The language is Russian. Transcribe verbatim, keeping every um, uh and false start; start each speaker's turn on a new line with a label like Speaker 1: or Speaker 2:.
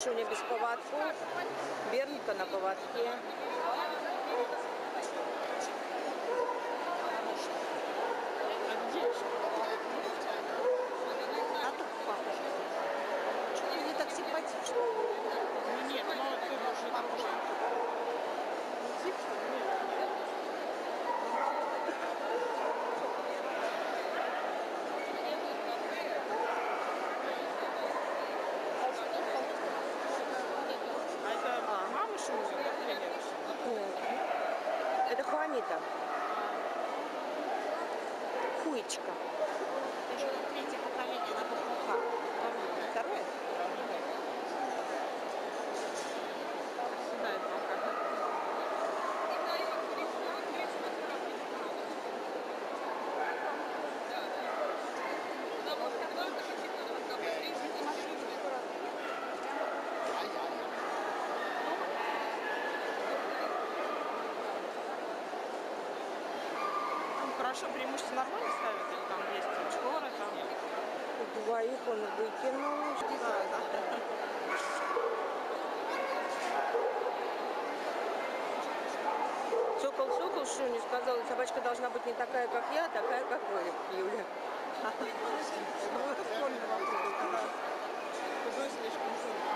Speaker 1: Шуня без поводков, Берника на поводке. А тут папа. Что-то не так симпатично.
Speaker 2: Нет, но ты уже похож. А это мама Шуни, да, тренер?
Speaker 1: Это Хуанита. Хуечка.
Speaker 2: Это еще третье поколение на букву Х.
Speaker 1: Второе?
Speaker 2: Седает пока. Хорошо, преимущество нормально ставят или там есть шкуры там?
Speaker 1: Двоих он выкинул.
Speaker 2: Да, да.
Speaker 1: Сокол, сокол, Шуня сказала, собачка должна быть не такая, как я, а такая, как вы, Юля.
Speaker 2: Ну, это школьный вопрос, когда худой слишком шумный.